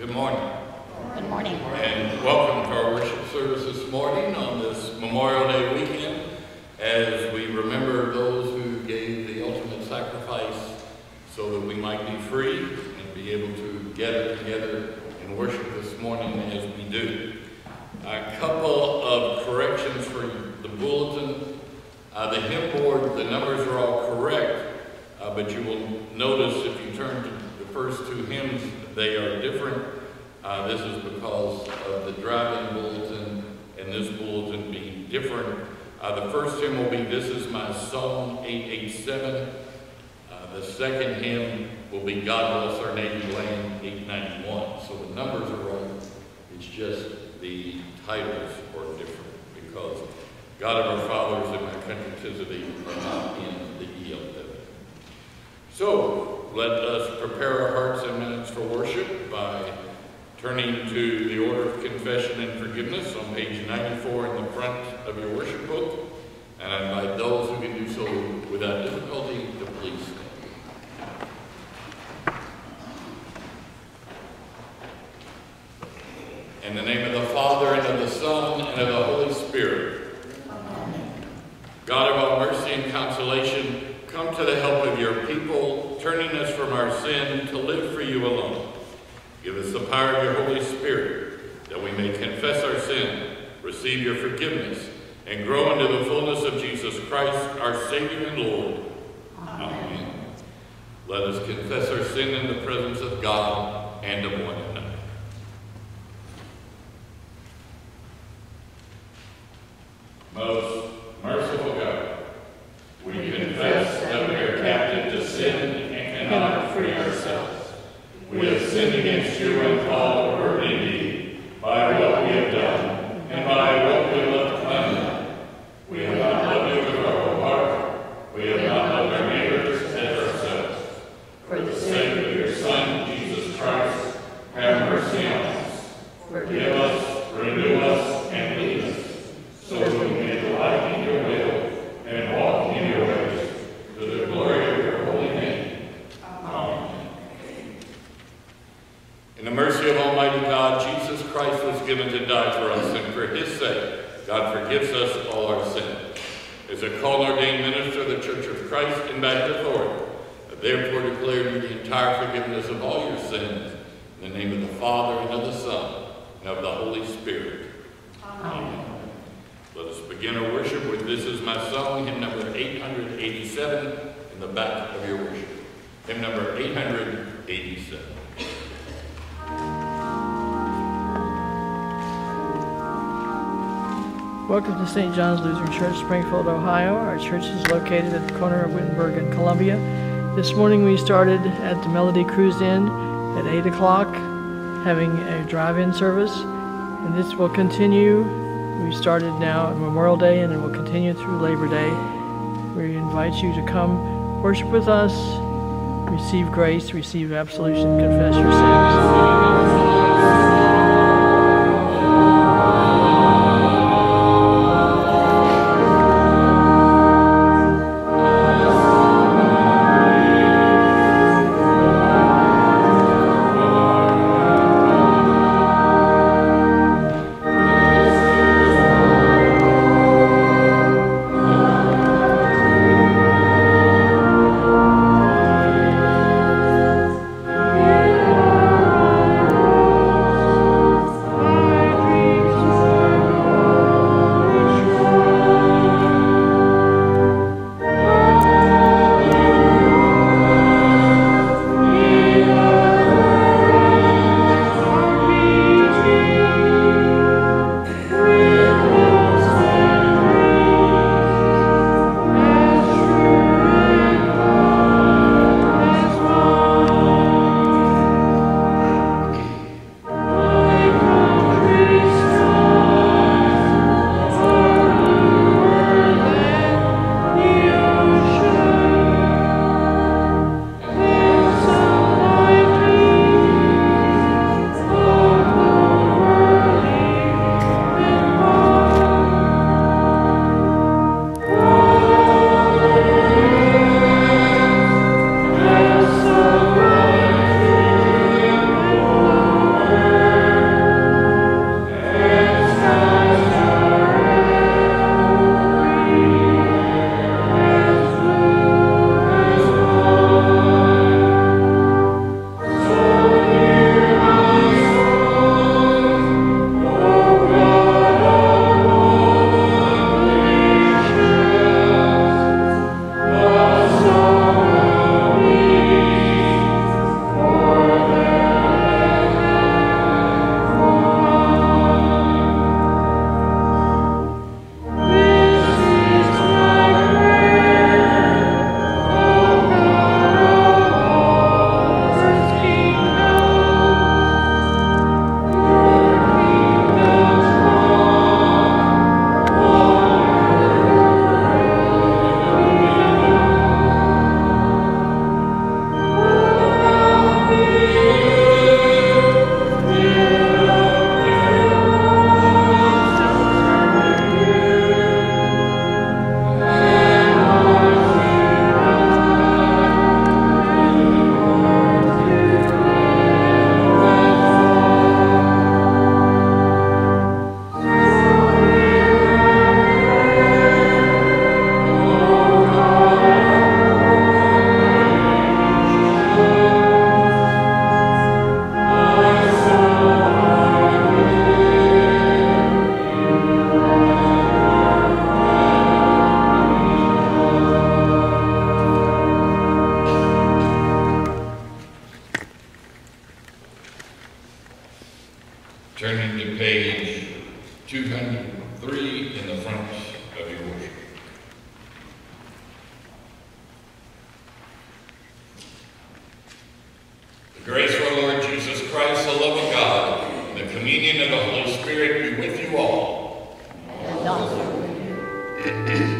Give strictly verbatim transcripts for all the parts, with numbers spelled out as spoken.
Good morning. Good morning. And welcome to our worship service this morning on this Memorial Day weekend as we remember those who gave the ultimate sacrifice so that we might be free and be able to gather together and worship this morning as we do. A couple of corrections for the bulletin. Uh, the hymn board, the numbers are all correct, uh, but you will notice if you turn to the first two hymns, they are different. Uh, this is because of the drive-in bulletin and this bulletin being different. Uh, the first hymn will be This Is My Song, eight eighty-seven. Uh, the second hymn will be God Bless Our Native Land, eight ninety-one. So the numbers are right. It's just the titles are different because God of our fathers and my country tis of thee are not in the E L W. So let us prepare our hearts and minds for worship by turning to the order of confession and forgiveness on page ninety-four in the front of your worship book. And I invite those who can do so without difficulty to please stand. In the name of the Father, and of the Son, and of the Holy Spirit. Amen. God of all mercy and consolation, come to the help of your people, turning us from our sin to live for you alone. Give us the power of your Holy Spirit, that we may confess our sin, receive your forgiveness, and grow into the fullness of Jesus Christ, our Savior and Lord. Amen. Amen. Let us confess our sin in the presence of God and of one another. Most merciful God, we confess that we are captive to sin and cannot free ourselves. We have sinned against you in thought, word, and deed, by what we have done, and by what we have left undone. We have not loved you with our whole heart. We have not loved our neighbors as ourselves. For the sake of your Son, Jesus Christ, have mercy on us. Forgive us, renew us, and lead us, so that we may delight in your will and walk in your ways, to the glory of your holy name. Amen. In the mercy of Almighty God, Jesus Christ was given to die for us, and for his sake, God forgives us all our sins. As a called ordained minister of the Church of Christ in baptist authority, I therefore declare you the entire forgiveness of all your sins, in the name of the Father, and of the Son, and of the Holy Spirit. Amen. Amen. Let us begin our worship with This Is My Song, hymn number eight eighty-seven, in the back of your worship. Hymn number eight eighty-seven. Welcome to Saint John's Lutheran Church, Springfield, Ohio. Our church is located at the corner of Wittenberg and Columbia. This morning we started at the Melody Cruise Inn at eight o'clock, having a drive-in service, and this will continue. We started now on Memorial Day, and it will continue through Labor Day. We invite you to come worship with us, receive grace, receive absolution, confess your sins. Turning to page two hundred three in the front of your worship. The grace of our Lord Jesus Christ, the love of God, and the communion of the Holy Spirit be with you all. And also with you.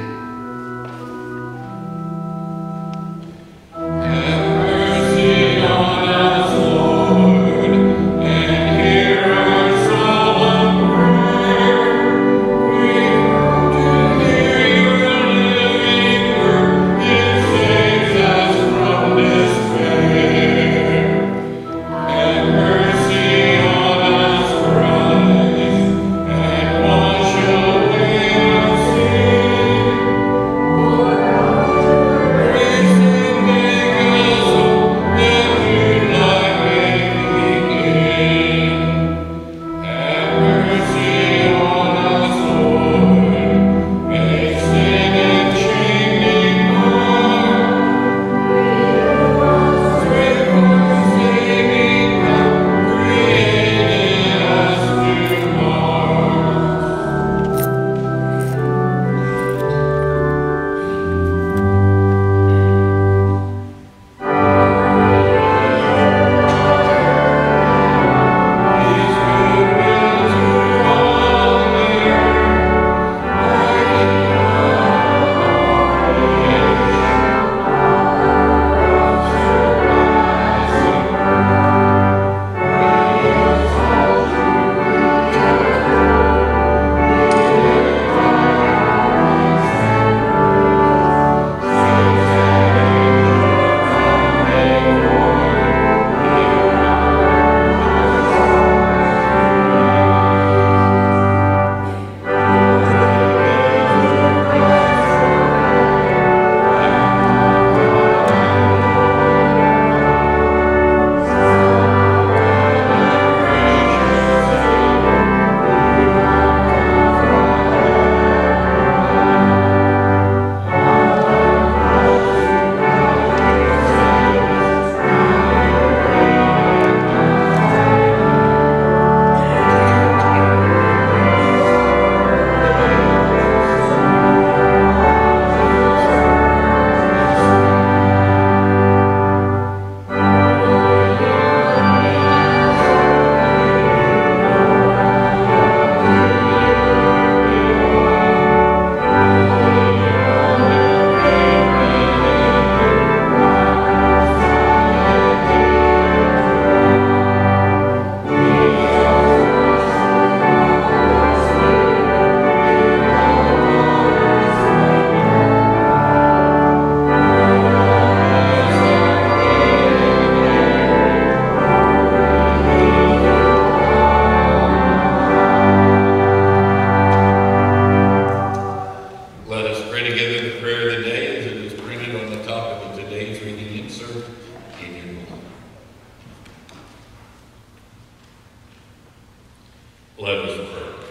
Let us pray.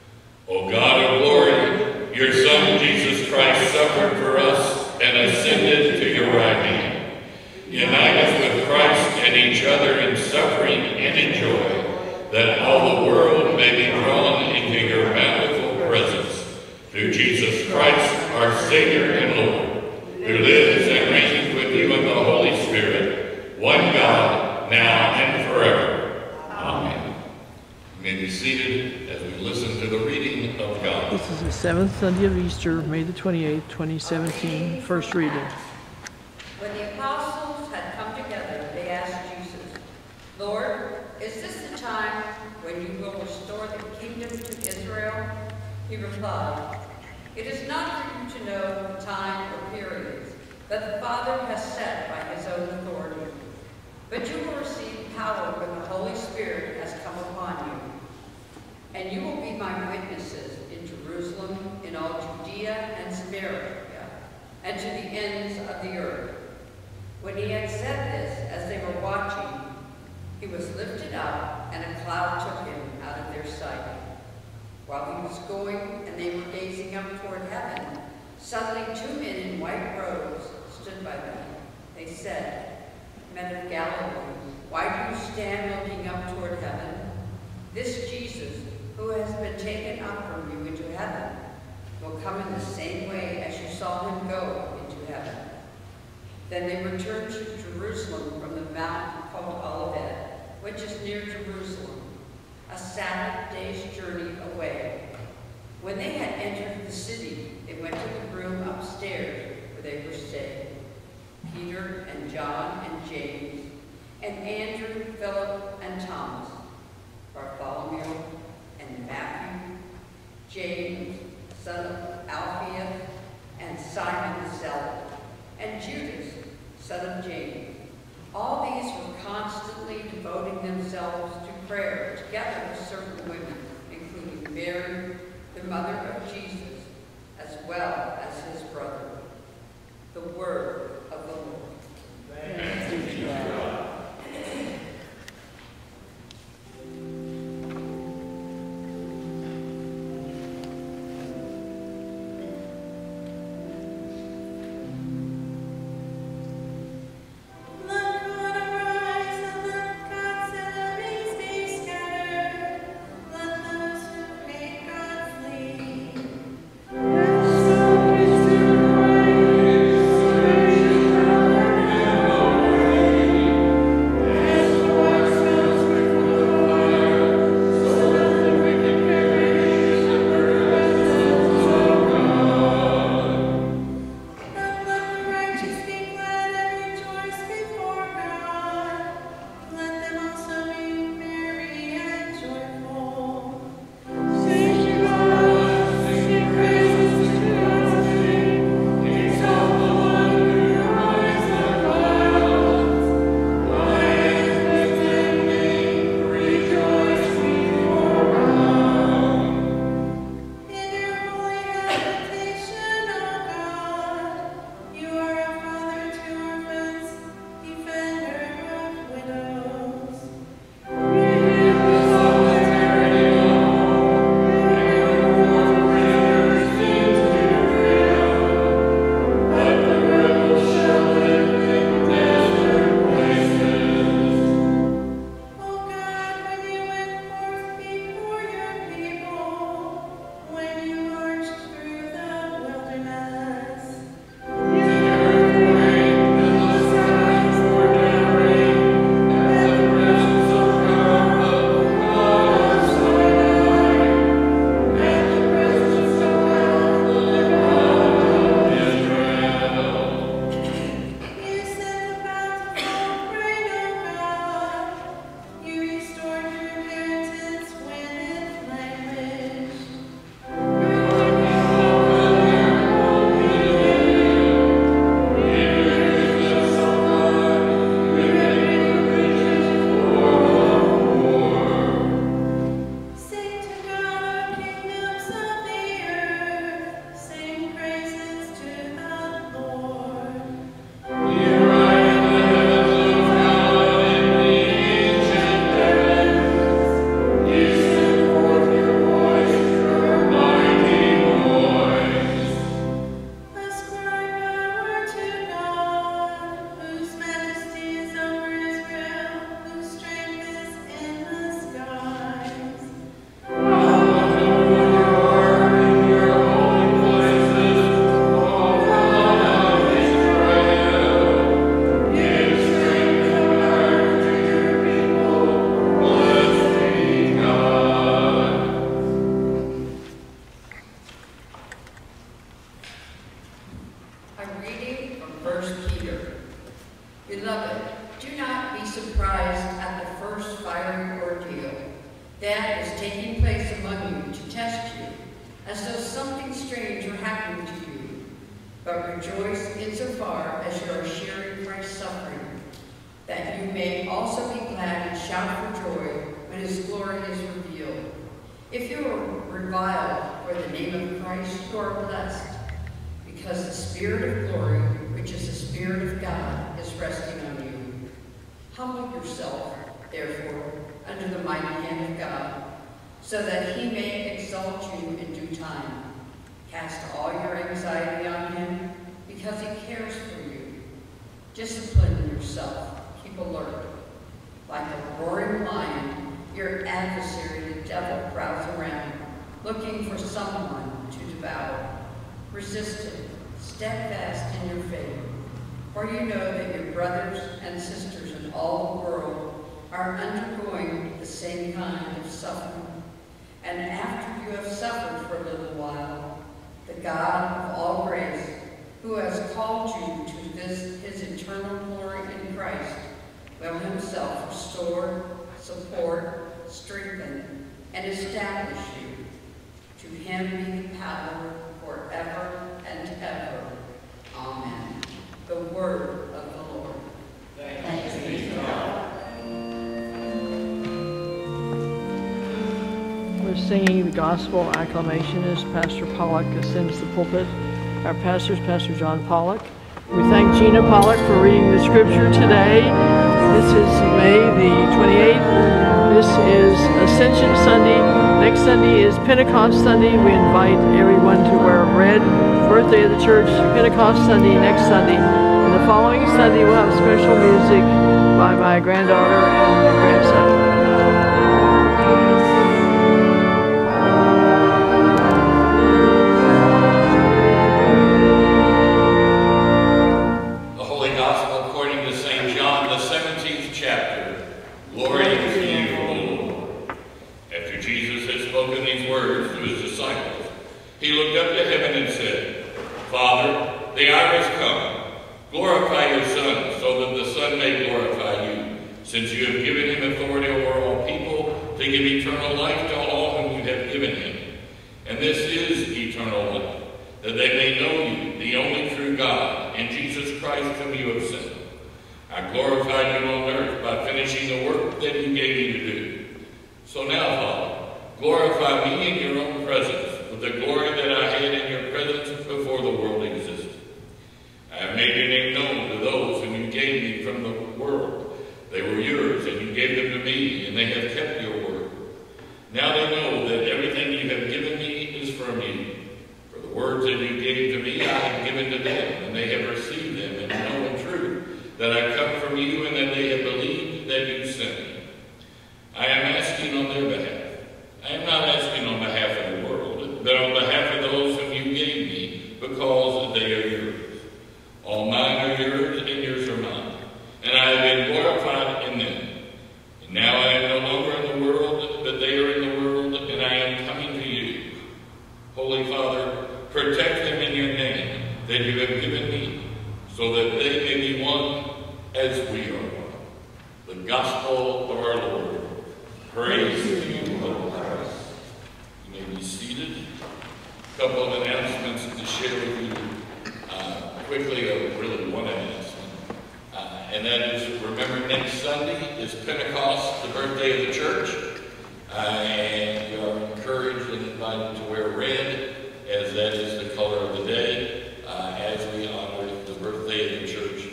O God of glory, your Son Jesus Christ suffered for us and ascended to your right hand. Unite us with Christ and each other in suffering and in joy, that all the world may be drawn into your bountiful presence. Through Jesus Christ, our Savior and Lord, who lives and reigns with you in the Holy Spirit, one God, now and forever. Amen. You may be seated as we listen to the reading of God. This is the seventh Sunday of Easter, May the twenty-eighth, twenty seventeen, first reading. When the apostles had come together, they asked Jesus, Lord, is this the time when you will restore the kingdom to Israel? He replied, it is not for you to know the time or periods that the Father has set by his own authority. But you will receive power when the Holy Spirit has come upon you. And you will be my witnesses in Jerusalem, in all Judea and Samaria, and to the ends of the earth. When he had said this, as they were watching, he was lifted up, and a cloud took him out of their sight. While he was going, and they were gazing up toward heaven, suddenly two men in white robes stood by them. They said, Men of Galilee, why do you stand looking up toward heaven? This who has been taken up from you into heaven, will come in the same way as you saw him go into heaven." Then they returned to Jerusalem from the mountain called Olivet, which is near Jerusalem, a Sabbath day's journey away. When they had entered the city, they went to the room upstairs where they were staying. Peter and John and James, and Andrew, Philip, and Thomas, Bartholomew, and Matthew, James, son of Alphaeus, and Simon the Zealot, and Judas, son of James. All these were constantly devoting themselves to prayer, together with certain women, including Mary, the mother of Jesus, as well as his brother. The word of the Lord. Thanks be to God. Like a roaring lion, your adversary, the devil, devil prowls around, looking for someone to devour. Resist him, steadfast in your faith, for you know that your brothers and sisters in all the world are undergoing the same kind of suffering. And after you have suffered for a little while, the God of all grace, who has called you to this his eternal glory in Christ, will himself restore, support, strengthen, and establish you. To him be the power forever and ever. Amen. The word of the Lord. Thanks be to God. We're singing the gospel acclamation as Pastor Pollock ascends the pulpit. Our pastor is Pastor John Pollock. We thank Gina Pollock for reading the scripture today. This is May the twenty-eighth. This is Ascension Sunday. Next Sunday is Pentecost Sunday. We invite everyone to wear red. Birthday of the church, Pentecost Sunday, next Sunday. And the following Sunday we'll have special music by my granddaughter and grandson. He looked up to heaven and said, Father, the hour has come. Glorify your Son, so that the Son may glorify you, since you have given him authority over all people, to give eternal life to all whom you have given him. And this is eternal life, that they may know you, the only true God, and Jesus Christ whom you have sent. I glorified you on earth by finishing the work that you gave me to do. So now, Father, glorify me in your own presence, with the glory that I had in your presence before the world existed. I have made your name known to those whom you gave me from the world. They were yours, and you gave them to me, and they have kept your word. Now they know that everything you have given me is from you. For the words that you gave to me I have given to them, and they have received them, and know in truth that I come from you, and that they have believed that you sent me. I am asking on their behalf. I am not asking on behalf of the world, but on behalf of those whom you gave me, because they are yours. All mine are yours, and yours are mine. And I have been glorified in them. And now I am no longer in the world, but they are in the world, and I am coming to you. Holy Father, protect them in your name that you have given me, so that they may be one as we are one. The gospel of our Lord. Praise to you, Lord Christ. You may be seated. A couple of announcements to share with you uh, quickly, or really one announcement. Uh, and that is, remember, next Sunday is Pentecost, the birthday of the church. Uh, and you are encouraged and invited to wear red, as that is the color of the day, uh, as we honor the birthday of the church.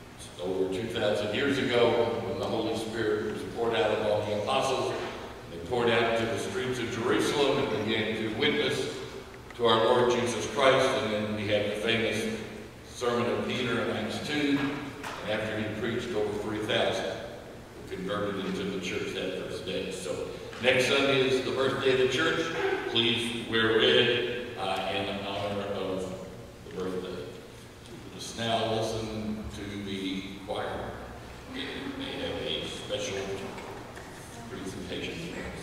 Over two thousand years ago, when the Holy Spirit was poured out upon the apostles, they poured out into the streets of Jerusalem and began to witness to our Lord Jesus Christ. And then we have the famous sermon of Peter in Acts two, and after he preached, over three thousand were converted into the church that first day. So next Sunday is the birthday of the church. Please wear red uh, in honor of the birthday. Let us now listen to the choir. They have a special presentation for us.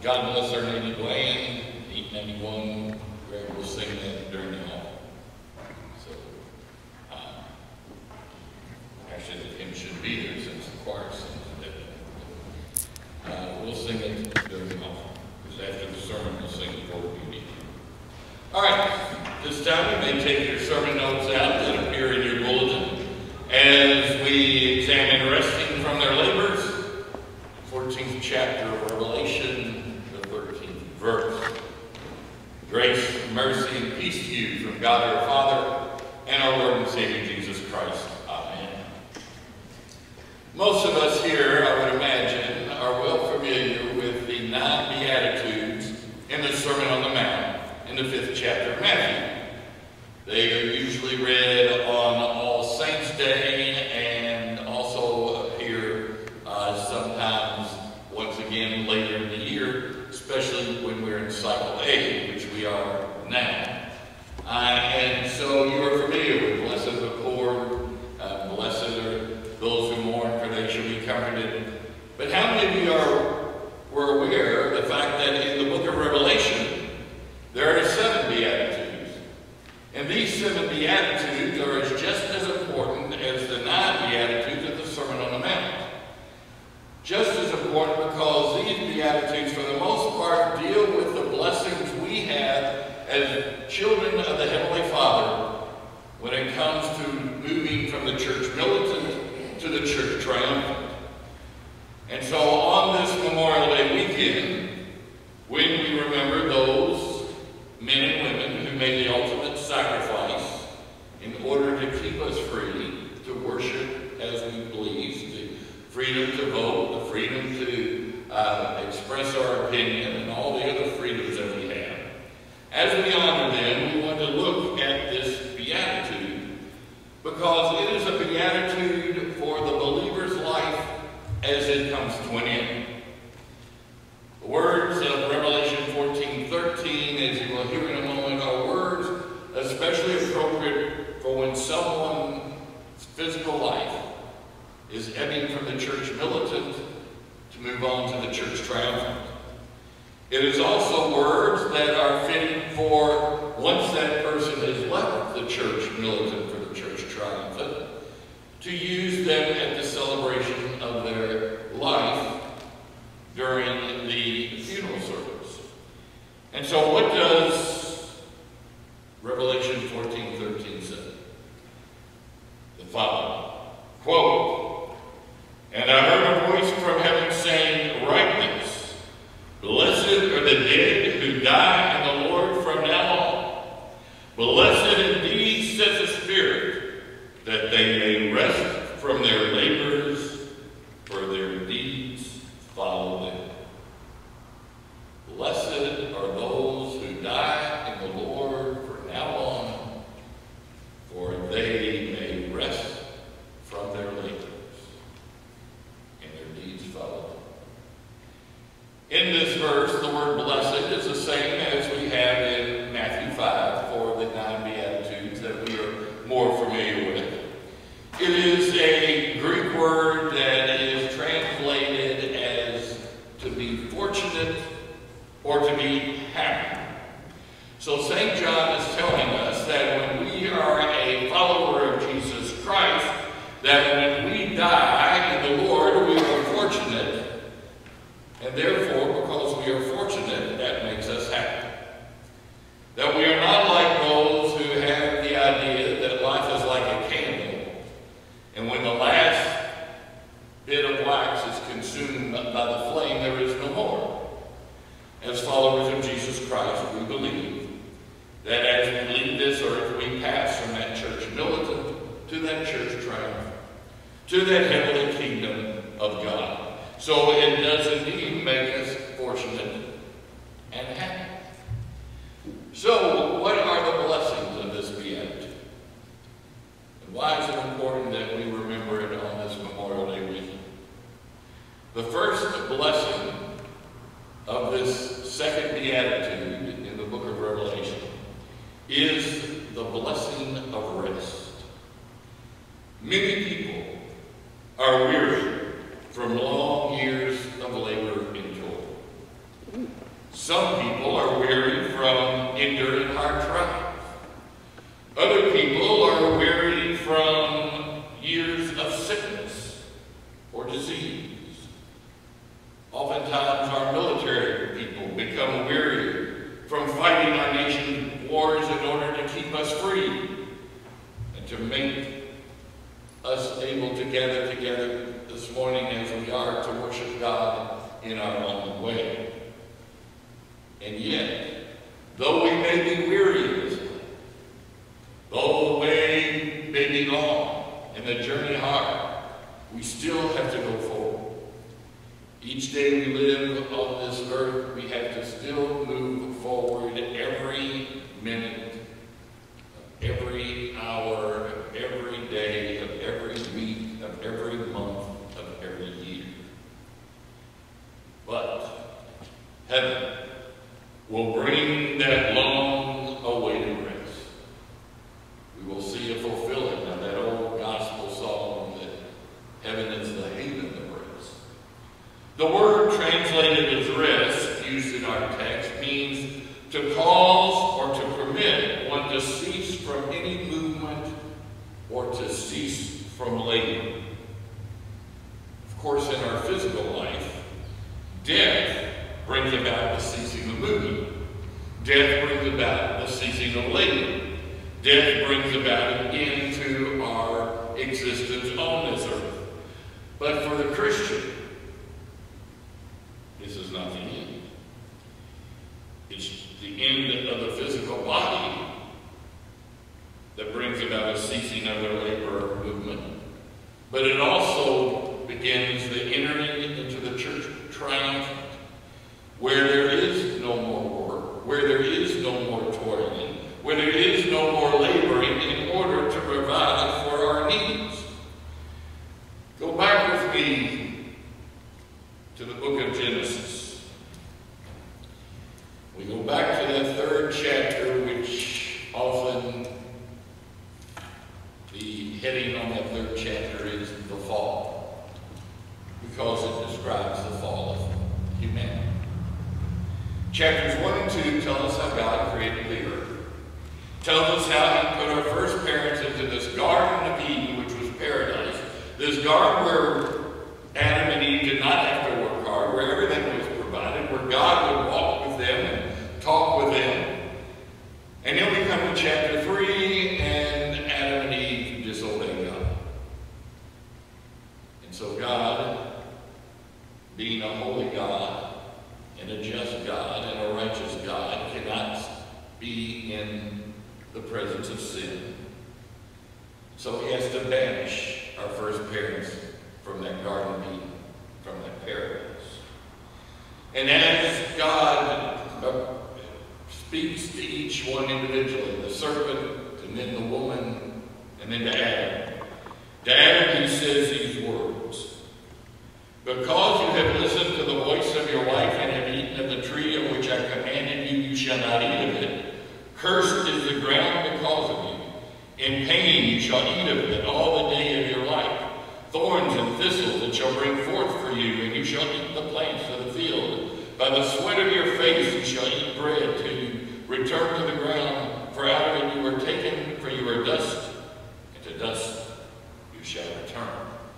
God bless our native land, eight ninety-one, where we'll sing that during the offering. So, um, actually the hymn should be there since the choir sings it. Uh, we'll sing it during the offering, because after the sermon we'll sing it for beauty. All right, this time you may take your sermon notes out that appear in your bulletin as we examine resting from their labors, fourteenth chapter of Revelation, the thirteenth verse. Grace, mercy, and peace to you from God our Father and our Lord and Savior Jesus Christ. Amen. Most of us here, I would imagine, are well familiar with the nine Beatitudes in the Sermon on the Mount in the fifth chapter of Matthew. They are usually read on All Saints' Day and also appear uh, sometimes once again later in the year, especially when we're in cycle A, which we are now. Uh, and so you are familiar with blessed are the poor, uh, blessed are those who mourn, for they shall be comforted. But how many of you are were aware of the fact that in the book of Revelation there are seven Beatitudes? And these seven Beatitudes are as just as important as the nine Beatitudes of the Sermon on the Mount. Just as important because these Beatitudes, for the most part, deal with the blessings we have as children of the Heavenly Father when it comes to moving from the church militant to the church triumphant. And so on this Memorial Day weekend, when we remember those men and women who made the ultimate sacrifice in order to keep us free to worship as we please, the freedom to vote, the freedom to uh, express our opinion, and all the other freedoms that we have. As we honor them, we want to look at this beatitude because it is a beatitude for the believer's life as it comes to an end. The words of Revelation fourteen thirteen, as you will hear in a moment, are words especially appropriate for when someone's physical life is ebbing from the church militant to move on to the church triumphant. It is also words that are fitting for once that person has left the church militant for the church triumphant, to use them at the celebration of their life during the funeral service. And so what does Revelation fourteen thirteen say? The following, quote, "And I heard a voice from heaven saying, Write this, blessed are the dead who die in the Lord from now on. Blessed indeed, says the Spirit, that they may rest from their labors, for their deeds follow them." Blessed are those who die in the Lord from now on, for they may rest from their labors, and their deeds follow them. In this verse, the word blessed is the same as we have in Matthew five for the nine Beatitudes that we are more familiar with. It is a Greek word that is translated as to be fortunate or to be happy. So Saint John is telling us that when we are a follower of Jesus Christ, that when we die in the Lord, we are fortunate. And therefore, because we are fortunate, that makes us happy. That we are not like those who have the idea that life is like a candle, and when the last bit of wax is consumed by the flame, there is no more. As followers of Jesus Christ, we believe that as we leave this earth, we pass from that church militant to that church triumphant, to that heavenly kingdom of God. So it does indeed make us fortunate and happy. So what are the blessings of this beatitude? And why is it important that we remember it on this Memorial Day weekend? The first blessing of this second beatitude in the book of Revelation is the blessing of rest. Many people are weary from long years of labor and toil. Some people are weary from enduring hard trials. Other people are weary from years of sickness or disease. Oftentimes our military people become weary from fighting our nation's wars in order to keep us free and to make us able to gather together this morning as we are to worship God in our own way. And yet, though we may be weary in this life, though the way may be long and the journey hard, we still have to go forward. Each day we live on this earth, we have to still move forward every minute, of every hour, of every day, of every week, of every month, of every year. But heaven will bring that long-awaited rest. We will see a fulfilling of that old gospel song that heaven is the haven of rest. The word translated as rest, used in our text, means to cause or to permit one to cease from any movement or to cease from labor. Of course, in our physical life, death brings about the ceasing of movement. Death brings about the ceasing of labor. Death brings about an end to our existence on this earth. But for the Christian, this is not the end. It's the end of the physical body that brings about a ceasing of their labor or movement. But it also begins the entering into the church triumphant, where there is no more work, where there is no more toiling, where there is no more laboring in order to provide for our needs. Go back with me to the book of Genesis. We go back to that third chapter, which often the heading on that third chapter is the fall, because it describes the fall of humanity. Chapters one and two tell us how God created the earth. Tells us how he put our first parents into this Garden of Eden, which was paradise. This garden where Adam and Eve did not have to work hard, where everything was provided, where God would walk with them and talk with them. And then we come to chapter three, and Adam and Eve disobey God. And so God, being a holy God, and a just God, and a righteous God, cannot be in the presence of sin. So he has to banish our first parents from that Garden of Eden, from that paradise. And as God uh, speaks to each one individually, the serpent, and then the woman, and then to Adam, to Adam he says these words: "Because you have listened to the voice of your wife and have eaten of the tree of which I commanded you, you shall not eat of it. Cursed is the ground because of you. In pain you shall eat of it all the day of your life. Thorns and thistles it shall bring forth for you, and you shall eat the plants of the field. By the sweat of your face you shall eat bread till you return to the ground, for out of it you were taken, for you are dust, and to dust you shall return."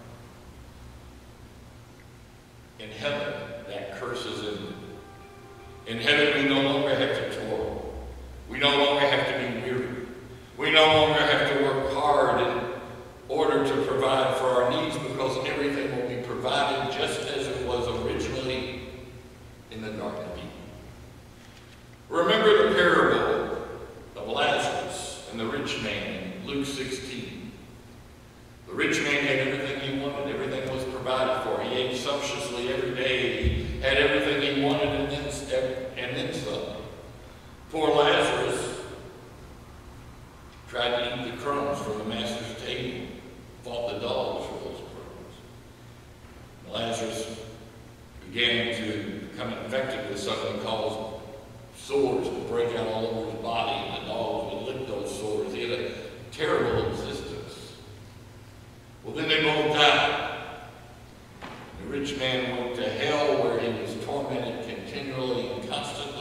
In heaven, that curse is ended. In heaven, we no longer have to toil. We no longer have to be weary. We no longer have to work hard in order to provide for our needs, because everything will be provided just as it was originally in the Garden of Eden. Remember the parable of Lazarus and the rich man in Luke sixteen. The rich man had everything he wanted. Everything was provided for. He ate sumptuously every day. He had everything he wanted and then, and then some. Poor Lazarus tried to eat the crumbs from the master's table, fought the dogs for those crumbs. Lazarus began to become infected with something called sores to break out all over his body, and the dogs would lick those sores. He had a terrible existence. Well, then they both died. The rich man went to hell, where he was tormented continually and constantly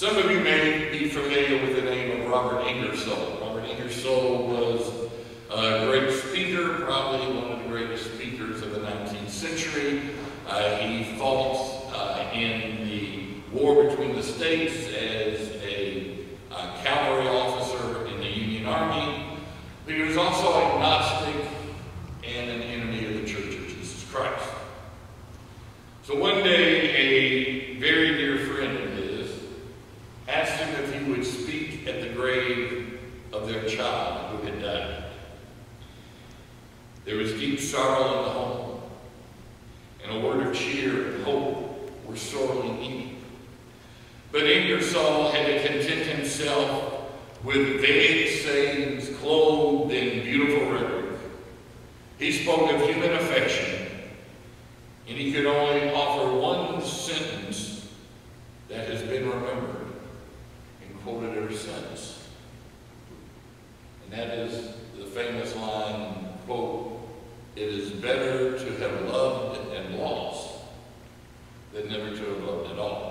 Some of you may be familiar with the name of Robert Ingersoll. Robert Ingersoll was a great speaker, probably one of the greatest speakers of the nineteenth century. Uh, he fought uh, in the war between the states as a uh, cavalry officer in the Union Army, but he was also agnostic and an enemy of the Church of Jesus Christ. So one day, a very dear friend of his asked him if he would speak at the grave of their child who had died. There was deep sorrow in the home, and a word of cheer and hope were sorely needed. But Ingersoll had to content himself with vague sayings clothed in beautiful rhetoric. He spoke of human affection, and he could only offer one sentence that has been remembered and quoted ever since. And that is the famous line, quote, "It is better to have loved and lost than never to have loved at all."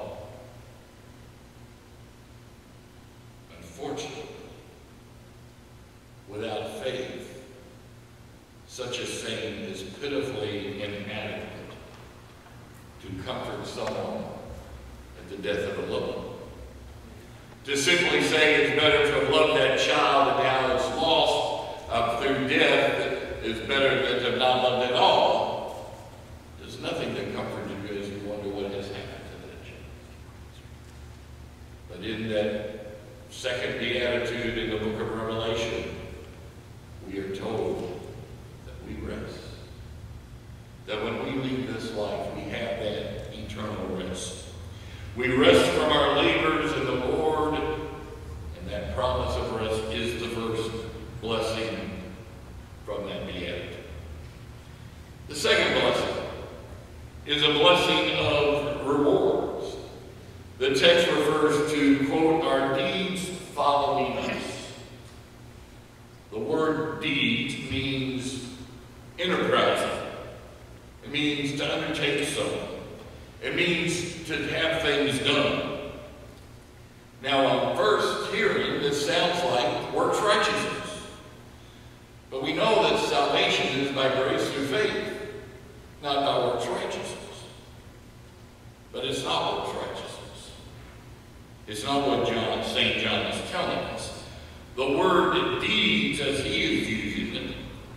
Unfortunately, without faith, such a saying is pitifully inadequate to comfort someone at the death of a loved one. To simply say it's better to have loved that child and now it's lost uh, through death is better than to have not loved at all, there's nothing to comfort you as you wonder what has happened to that child. But in that second beatitude in the book of Revelation, we are told that we rest. That when we leave this life, we have that eternal rest. We rest from our labors in the Lord, and that promise of rest is the first blessing from that beatitude. The second blessing is a blessing of rewards. The text refers to, quote, "our deeds following us." The word deed means enterprising. It means to undertake something. It means to have things done. Now, on first hearing, this sounds like works righteousness. But we know that salvation is by grace through faith, not by works righteousness. But it's not works righteousness. It's not what John, Saint John is telling us. The word deeds, as he is using it,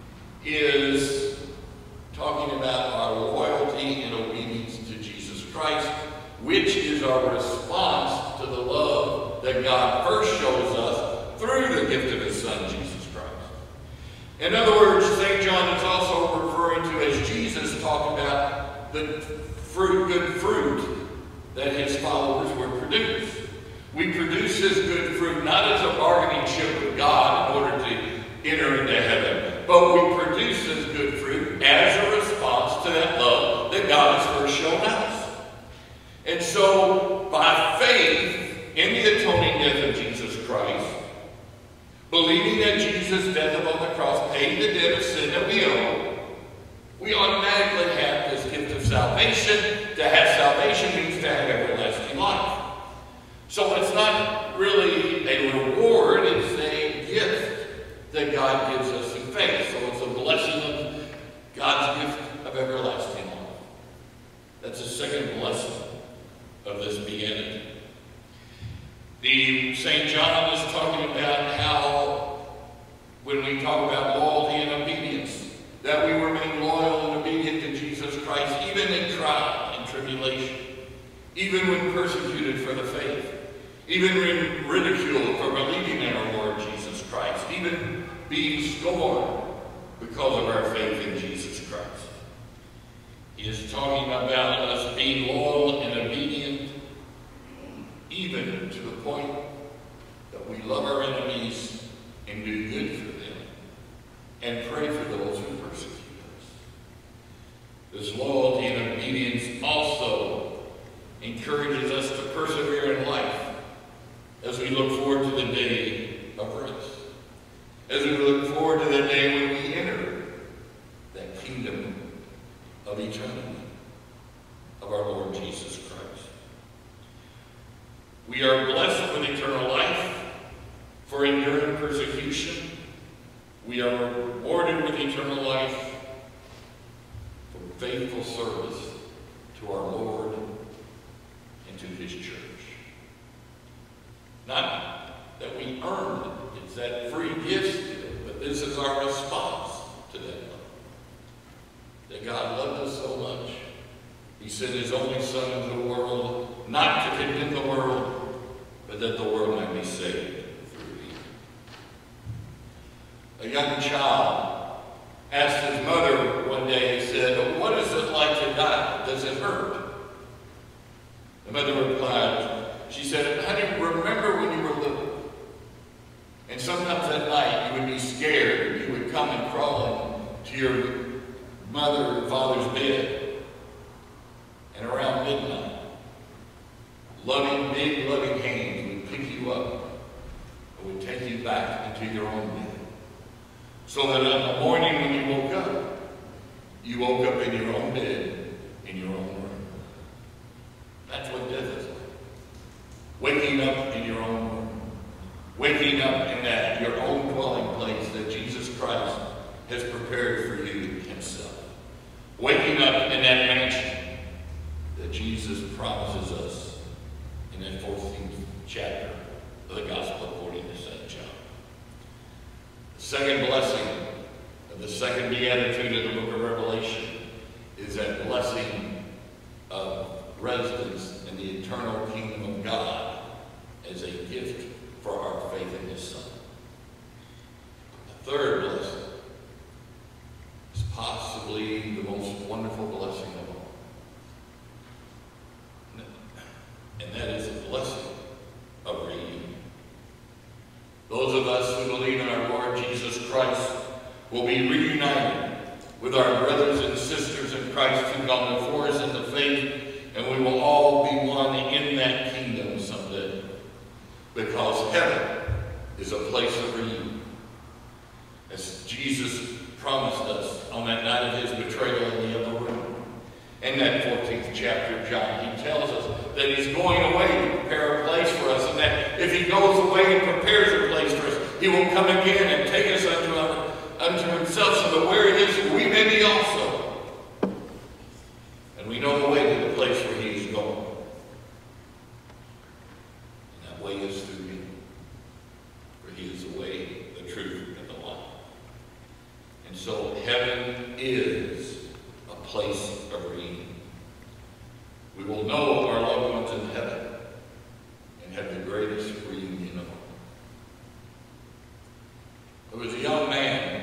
is talking about our loyalty and obedience to Jesus Christ, which is our response to the love that God first shows us through the gift of his Son, Jesus Christ. In other words, Saint John is also referring to, as Jesus talked about, the fruit, good fruit that his followers were produced. We produce his good fruit not as a bargaining chip with God in order to enter into heaven, but we produce his good fruit as a response to that love that God has first shown us. And so, by faith in the atoning death of Jesus Christ, believing that Jesus' death upon the cross paid the debt of sin that we owe, we automatically have this gift of salvation. To have salvation means to have everlasting life. So it's not really a reward, it's a gift that God gives us in faith. So it's a blessing of God's gift of everlasting life. That's the second blessing of this beatitude. The Saint John is talking about how, when we talk about loyalty and obedience, that we remain loyal and obedient to Jesus Christ, even in trial and tribulation, even when persecuted for the faith, even when ridiculed for believing in our Lord Jesus Christ, even being scorned because of our faith in Jesus Christ. He is talking about us being loyal and obedient, even to the point that we love our enemies and do good for them, and pray for those who persecute us. This loyalty and obedience also encourages us to persevere in life as we look forward to the day of rest, as we look forward to the day when we enter that kingdom of eternity of our Lord Jesus Christ. We are blessed with eternal life for enduring persecution. We are rewarded with eternal life for faithful service to our Lord and to his church. Not that we earned it, it's that free gift, but this is our response to that love. That God loved us so much, he sent his only Son into the world, not to condemn the world, but that the world might be saved through him. A young child asked his mother one day, he said, "What is it like to die? Does it hurt?" The mother replied, she said, "Honey, remember when you were little, and sometimes at night you would be scared. You would come and crawl to your mother and father's bed, and around midnight, loving, big, loving hands would pick you up and would take you back into your own bed. So that in the morning when you woke up, you woke up in your own bed, in your own room." That's what death is like. Waking up in your own room. Waking up in that, your own dwelling place that Jesus Christ has prepared for you himself. Waking up in that mansion that Jesus promises us in that fourteenth chapter of the Gospel according to Saint John. The second blessing of the second beatitude of the book of Revelation is that blessing of residence in the eternal kingdom of God as a gift for our faith in his Son. The third blessing is possibly the most wonderful blessing of all. And that is the blessing of reunion. Those of us who believe in our Lord Jesus Christ will be reunited with our brothers and sisters in Christ who've gone before us in the faith, and we will all be one in that kingdom someday. Because heaven is a place of reunion. As Jesus promised us on that night of his betrayal in the upper room. In that fourteenth chapter of John, he tells us that he's going away to prepare a place for us, and that if he goes away and prepares a place for us, he will come again and take us unto, unto himself, so that where he is, we may be also. And we know the way to the place where he is going. And that way is through him. For he is the way, the truth, and the life. And so heaven is a place of reunion. We will know our loved ones in heaven and have the greatest reunion of all. There was a young man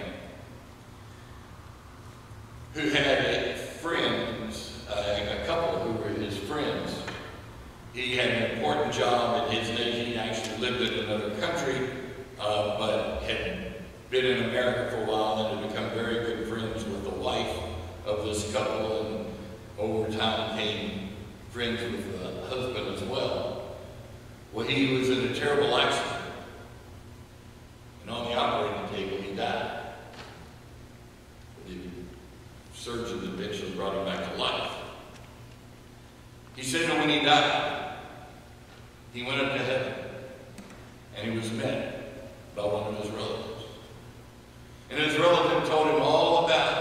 who had friends, uh, a couple who were his friends. He had an important job in his nation. He actually lived in another country, uh, but had been in America for a while and had become very good friends with the wife of this couple, and over time came friends with the husband as well. Well, he was in a terrible accident, and on the operating table he died. The surgeons eventually brought him back to life. He said that when he died, he went up to heaven, and he was met by one of his relatives. And his relative told him all about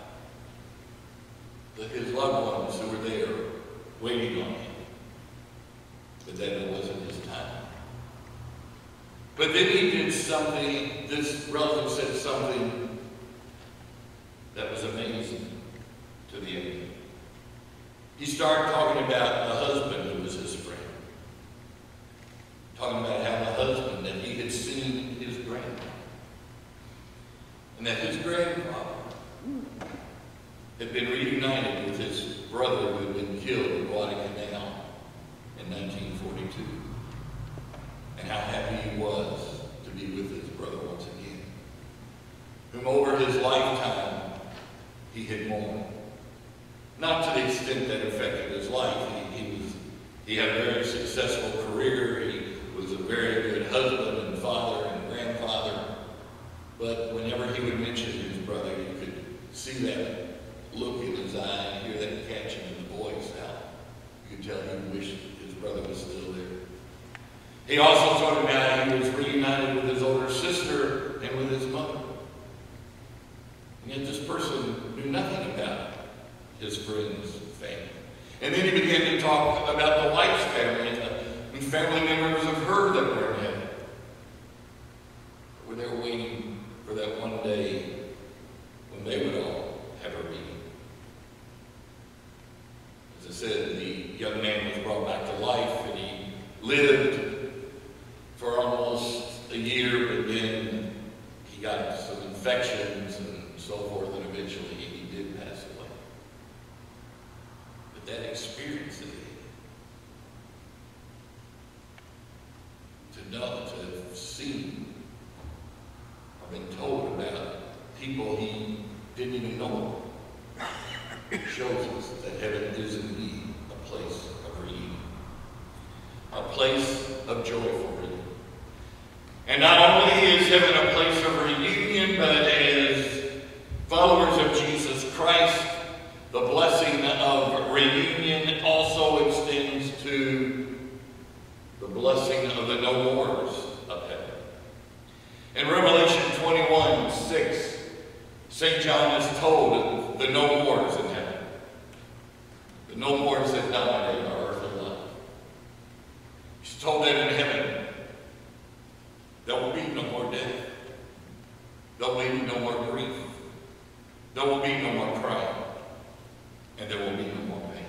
that his loved ones who were there waiting on him, but that it wasn't his time. But then he did something, this relative said something that was amazing to the end. He started talking about the husband who was his friend. Talking about how the husband, that he had seen his grandfather. And that his grandfather had been reunited with his brother who had been killed in Guadalcanal in nineteen forty-two. And how happy he was to be with his brother once again, whom over his lifetime he had mourned. Not to the extent that affected his life. He, he, was, he had a very successful career. He was a very good husband and father and grandfather. But whenever he would mention his brother, you could see that look in his eye and hear that catch in his voice. How you could tell he wished his brother was still there. He also told me how he was reunited with his older sister and with his mother. And yet this person knew nothing about his friend's family. And then he began to talk about the wife's family and, the, and family members of her that were in heaven. Where they were waiting for that one day when they would all have a reunion. As I said, the young man was brought back to life, and he lived for almost a year, but then he got some infections and so forth, and eventually he did pass away. But that experience that he had, to know, to have seen, or been told about people he didn't even know, shows us that heaven is indeed a place of reunion, a place of joyful reunion. And not only is heaven a place of reunion, but as followers of Jesus Christ, the blessing of reunion also extends to the blessing of the no mores of heaven. In Revelation twenty-one, six, Saint John is told the no mores in heaven. The no mores that dominate our earthly life. He's told that in heaven, there will be no more death. There will be no more grief. There will be no more crying. And there will be no more pain.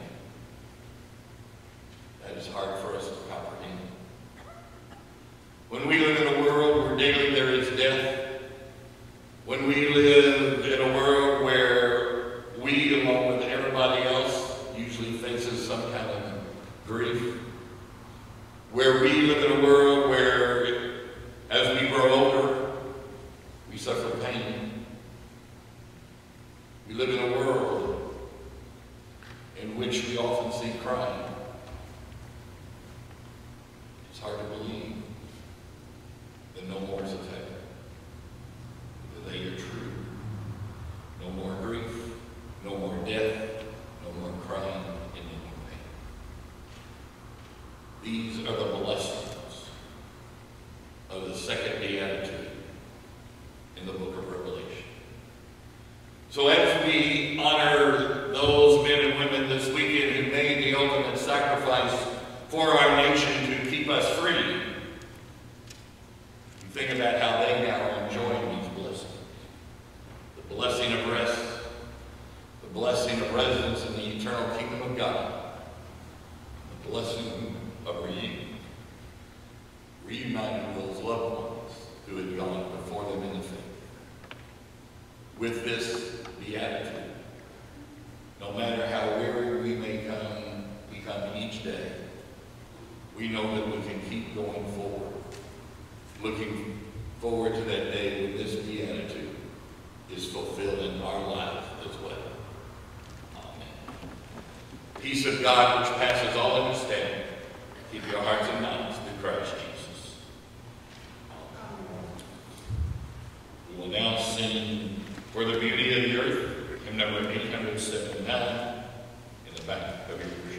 That is hard for us to comprehend. When we live in a world where daily there is death, when we live in a world where we, along with everybody else, usually faces some kind of grief, where we live in a world where, as we grow older, we suffer pain. We live in a world in which we often see crying. It's hard to believe the no mores of heaven, that they are true. No more grief, no more death, no more crying, and no more pain. These are the blessings of the second beatitude in the book of Revelation. So as we honor those men and women this weekend who made the ultimate sacrifice for our nation to keep us free, you think about how they now are enjoying these blessings. The blessing of rest, the blessing of residence in the eternal kingdom of God, the blessing of reunion, reuniting those loved ones who had gone before them in the faith. With this beatitude, no matter how weary we may come, become each day, we know that we can keep going forward, looking forward to that day when this beatitude is fulfilled in our lives as well. Amen. Peace of God, which passes all understanding, keep your hearts and minds through Christ Jesus. We will now sing For the Beauty of the Earth, hymn number eight hundred seventy-nine, in the back of your worship.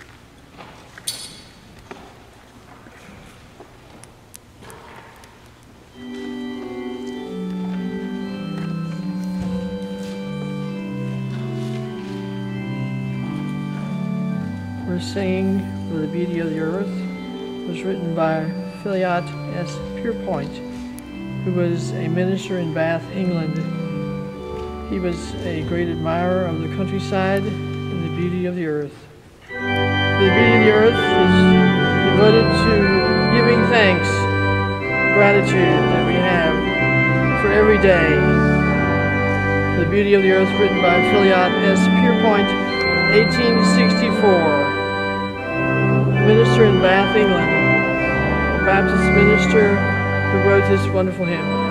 We're singing For the Beauty of the Earth. It was written by Philiot S. Pierpoint, who was a minister in Bath, England. He was a great admirer of the countryside and the beauty of the earth. The beauty of the earth is devoted to giving thanks, gratitude that we have for every day. The Beauty of the Earth, written by Philiot S. Pierpoint, eighteen sixty-four. A minister in Bath, England, a Baptist minister who wrote this wonderful hymn.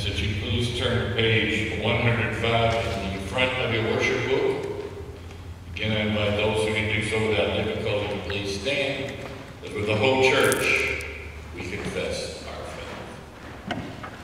ask that you please turn to page one hundred five in the front of your worship book. Again, I invite those who can do so without difficulty to please stand, as with the whole church, we confess our faith.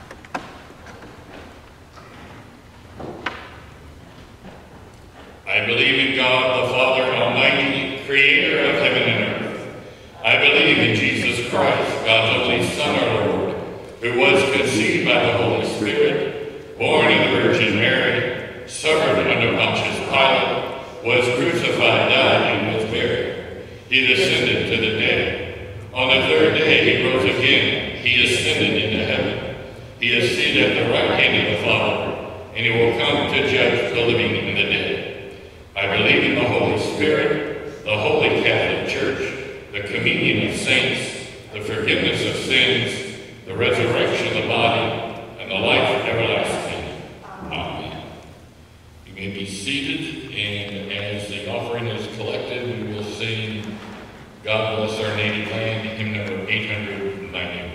I believe in God, the Father Almighty, creator of heaven and earth. I believe in Jesus Christ, God's only Son, our Lord, who was conceived by the Holy Spirit, born of the Virgin Mary, suffered under Pontius Pilate, was crucified, died, and was buried. He descended to the dead. On the third day he rose again. He ascended into heaven. He is seated at the right hand of the Father, and he will come to judge the living and the dead. I believe in the Holy Spirit, the Holy Catholic Church, the communion of saints, the forgiveness of sins, the resurrection of the body, and the life everlasting. Amen. You may be seated, and as the offering is collected, we will sing God Bless Our Native Land, hymn number eight hundred ninety-one.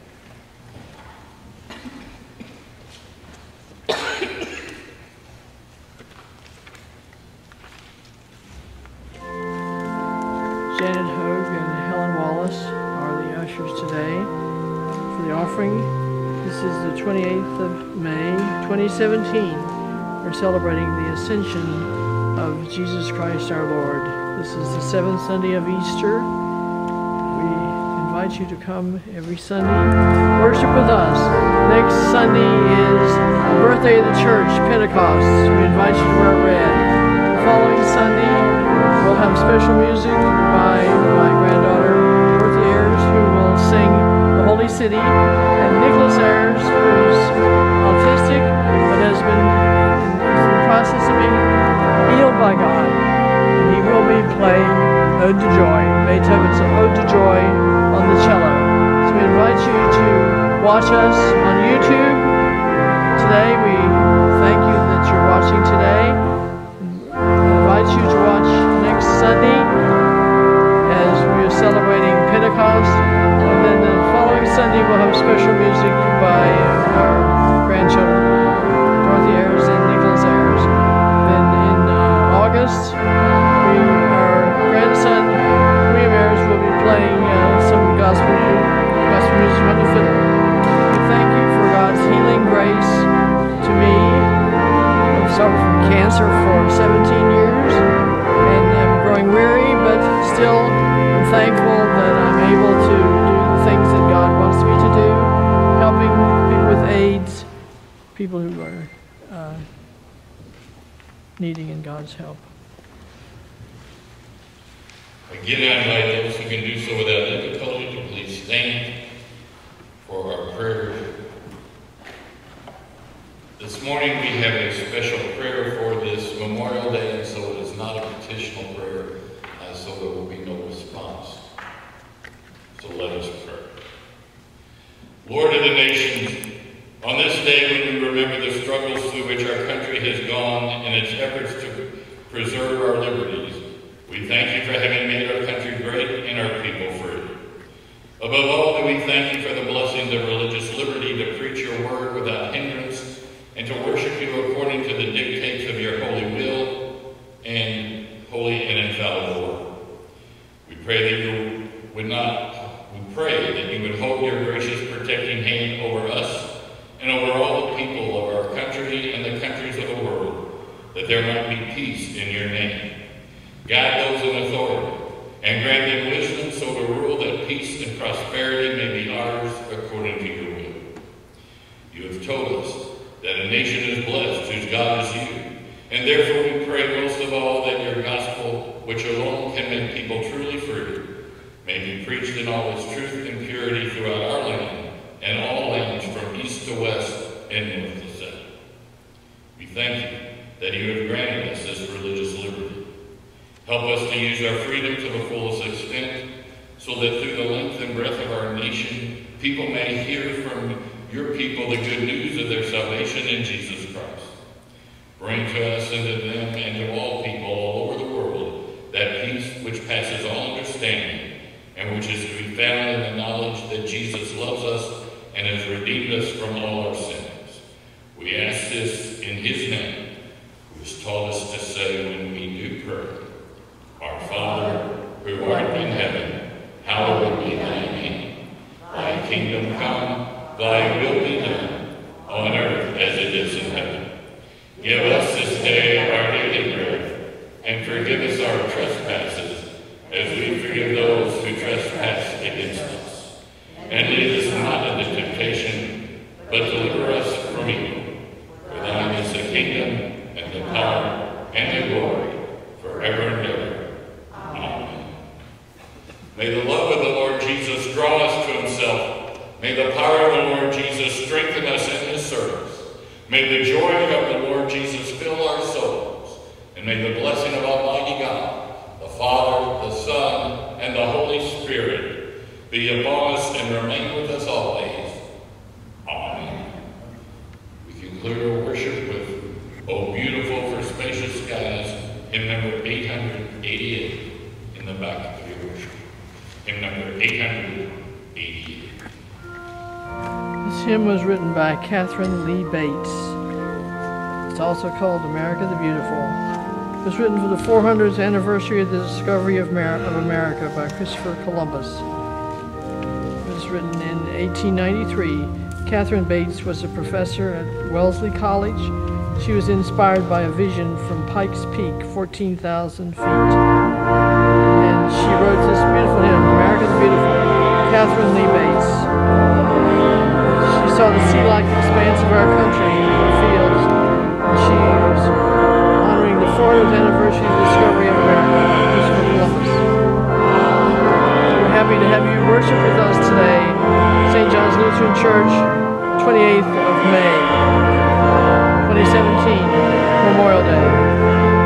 Janet Hogue and Helen Wallace are the ushers today for the offering. This is the twenty-eighth of May, twenty seventeen. We're celebrating the Ascension of Jesus Christ our Lord. This is the seventh Sunday of Easter. We invite you to come every Sunday, worship with us. Next Sunday is the birthday of the church, Pentecost. We invite you to wear red. The following Sunday, we'll have special music by my granddaughter, Dorothy Ayers, who will sing The Holy City, and Nicholas Ayers, who's autistic but has been in, in the process of being healed by God. And he will be playing Ode to Joy, Beethoven's Ode to Joy on the cello. So we invite you to watch us on YouTube today. We thank you that you're watching today. I invite you to watch next Sunday as we are celebrating Pentecost, and then the following Sunday we'll have special music by our grandchildren, Dorothy Ayers and Nicholas Ayers. Then in uh, August, we, our grandson, William Ayers, will be playing uh, some gospel, gospel music on the fiddle. We thank you for God's healing grace to me. I've suffered from cancer for seventeen years, and I'm growing weary, but still I'm thankful that I'm able to do the things that God wants me to do, helping people with AIDS, people who are uh, needing in God's help. Again, I invite those who can do so without difficulty to please stand for our prayers. This morning we have a special prayer for this Memorial Day, and so it is not a petitional prayer, uh, so there will be no response. So let us pray. Lord of the nations, on this day when we remember the struggles through which our country has gone in its efforts to preserve our liberties, we thank you for having made our country great and our people free. Above all, do we thank you for the blessings of religious liberty to preach your word without hindrance, and to worship you according to the dictates of your holy will and holy and infallible word. We pray that you would not, we pray that you would hold your gracious protecting hand over us and over all the people of our country and the countries of the world, that there might be peace in your name. Guide those in authority and grant them wisdom so to rule that peace and prosperity may be ours according to your will. You have told us that a nation is blessed whose God is you, and therefore we pray most of all that your gospel, which alone can make people truly free, may be preached in all its truth and purity throughout our land and all lands from east to west and north to south. We thank you that you have granted us this religious liberty. Help us to use our freedom to the fullest extent, so that through the length and breadth of our nation, people may hear from your people the good news of their salvation in Jesus Christ. Bring to us and to them and to all people all over the world that peace which passes all understanding, and which is to be found in the knowledge that Jesus loves us and has redeemed us from all our sins. taught us to say when we do pray, Our Father, who art in heaven, hallowed be thy name. Thy kingdom come, thy will be done, on earth as it is in heaven. Give us this day our daily bread, and forgive us our trespasses, as we forgive those who trespass against us. And lead us not into temptation, but deliver us from evil. For thine is the kingdom, and the power, and the glory, forever and ever. Amen. May the love of the Lord Jesus draw us to himself. May the power of the Lord Jesus strengthen us in his service. May the joy of the Lord Jesus fill our souls. And may the blessing of Almighty God, the Father, the Son, and the Holy Spirit be upon us and remain with us always. Amen. We conclude our worship with "O Beautiful for Spacious Skies," hymn number eight hundred eighty-eight, in the back of your worship. Hymn number eight hundred eighty-eight. This hymn was written by Catherine Lee Bates. It's also called "America the Beautiful." It was written for the four hundredth anniversary of the discovery of, Mer of America by Christopher Columbus. It was written in eighteen ninety-three. Catherine Bates was a professor at Wellesley College. She was inspired by a vision from Pikes Peak, fourteen thousand feet. And she wrote this beautiful hymn, "America the Beautiful." Catherine Lee Bates. She saw the sea-like expanse of our country in the fields, and she was honoring the four hundredth anniversary of the discovery of America by Christopher Columbus. We're happy to have you worship with us today, Saint John's Lutheran Church, twenty-eighth of May, twenty seventeen, Memorial Day.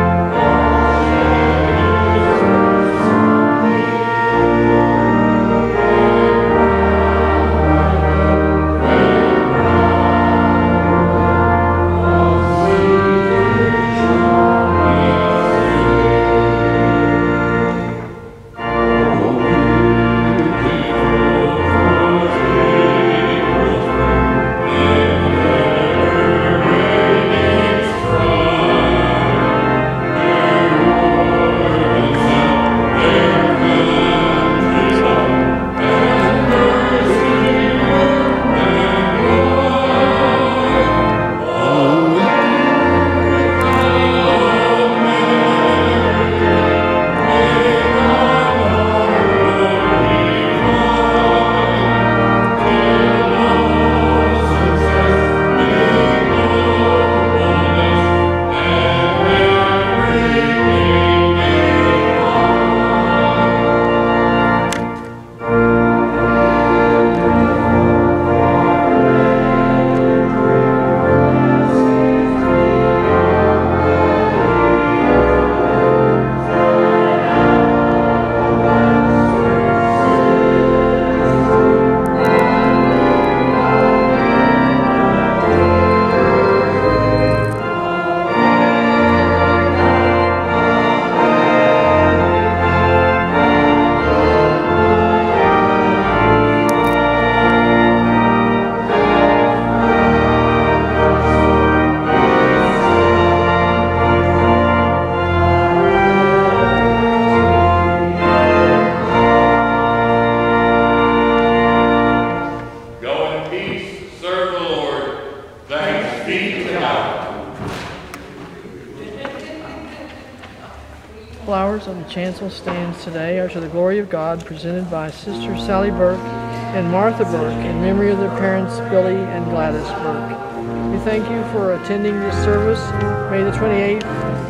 Flowers on the chancel stands today are to the glory of God, presented by Sister Sally Burke and Martha Burke in memory of their parents Billy and Gladys Burke. We thank you for attending this service. May the twenty-eighth,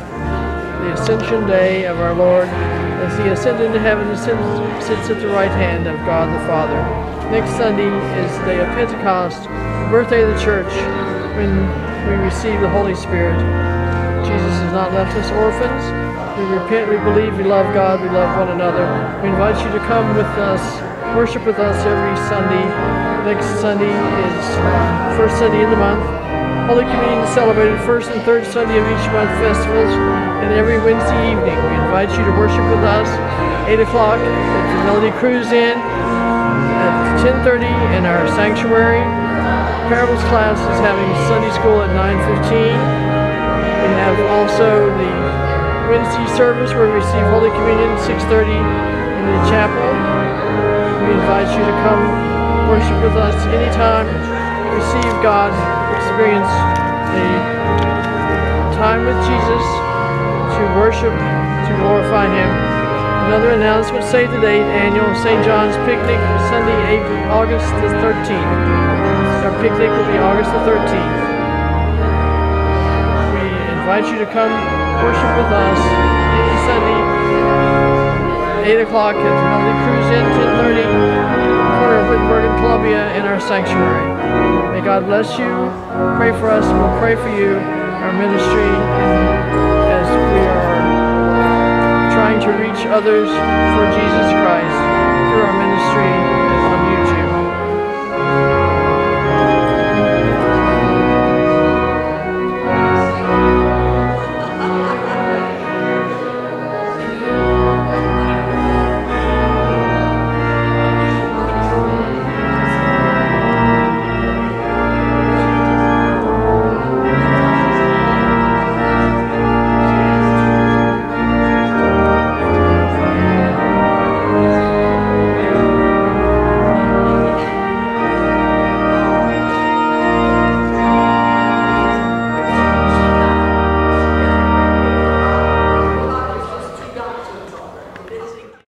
the Ascension Day of our Lord, as he ascended into heaven and sits at the right hand of God the Father. Next Sunday is the day of Pentecost, the birthday of the church, when we receive the Holy Spirit. Jesus has not left us orphans. We repent, we believe, we love God, we love one another. We invite you to come with us, worship with us every Sunday. Next Sunday is first Sunday in the month. Holy Communion is celebrated first and third Sunday of each month festivals, and every Wednesday evening. We invite you to worship with us, eight o'clock at the Melody Cruise Inn, at ten thirty in our sanctuary. Parables class is having Sunday school at nine fifteen. We We have also the Wednesday service where we receive Holy Communion at six thirty in the chapel. We invite you to come worship with us anytime, receive God, experience a time with Jesus, to worship, to glorify Him. Another announcement, save the date, annual Saint John's Picnic, Sunday, August the thirteenth. Our picnic will be August the thirteenth. We invite you to come worship with us any Sunday, eight o'clock at the Melody Cruise Inn, ten thirty, corner of Wittenberg and Columbia in our sanctuary. May God bless you. Pray for us. We'll pray for you, our ministry, as we are trying to reach others for Jesus Christ through our ministry